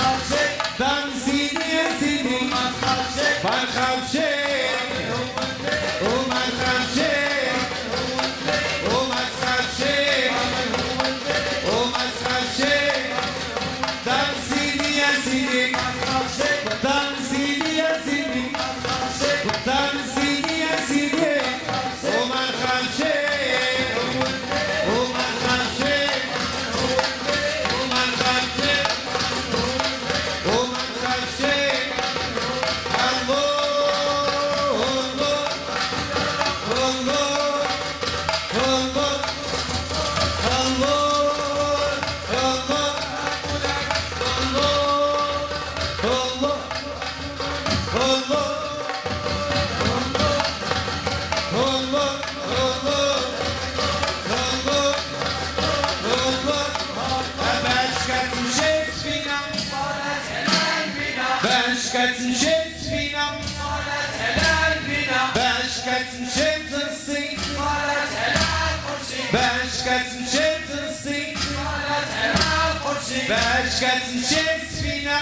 دار سيدي يا سيدي ما نخاف شيء وما نخاف شيء وما تخاف شيء وما تخاف شيء دار سيدي يا سيدي دار سيدي يا سيدي دار سيدي يا سيدي وما نخاف شيء وما نخاف شيء وما نخاف شيء وما نخاف شيء باش كتمشي سفينة باش كتمشي ترسي باش كتمشي ترسي باش كتمشي سفينة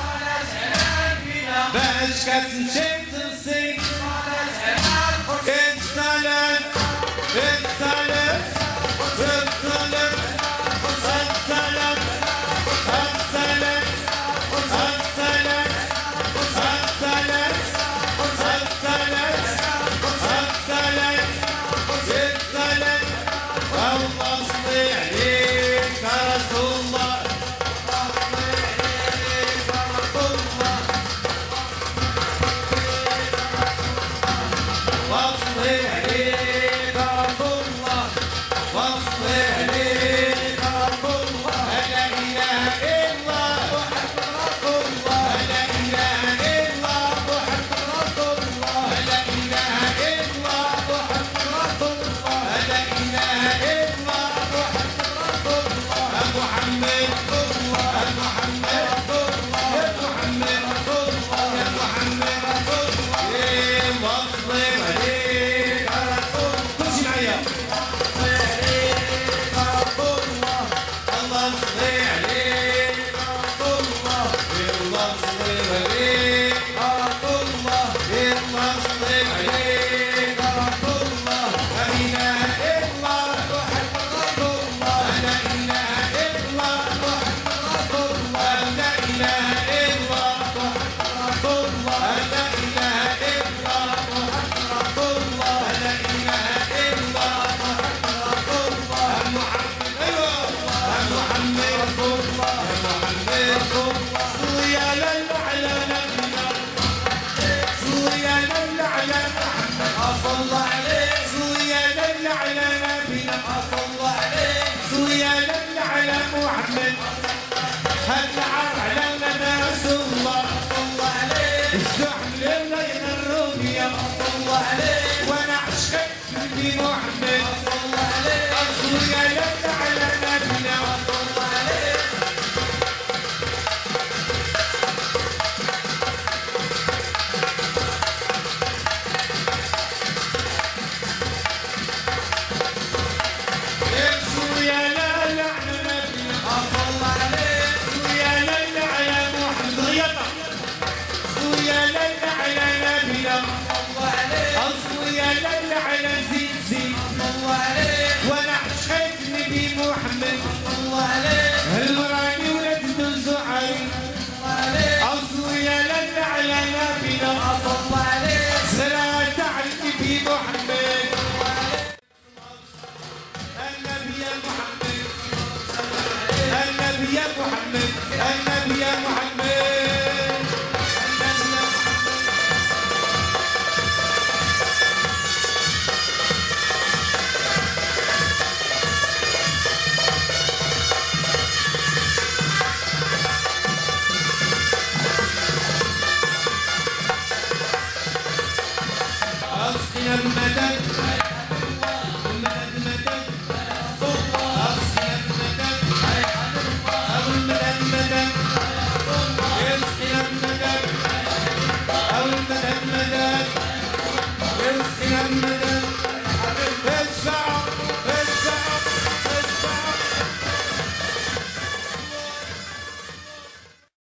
باش كتمشي ترسي انسالت انسالت انسالت انسالت انسالت محمد هالعار على ناس الله الزحم لله ينروب يا الله وانا عشقك في محمد اصل يا لله على نبينا أصل يا لله على زين زين الله عليك وانا عشقت نبي محمد الله عليك هالوراني ولد الزعري الله عليك أصل يا لله على نبينا الله عليك صلاة على نبي محمد الله عليك النبي يا محمد النبي يا محمد النبي يا محمد أسقنا المدد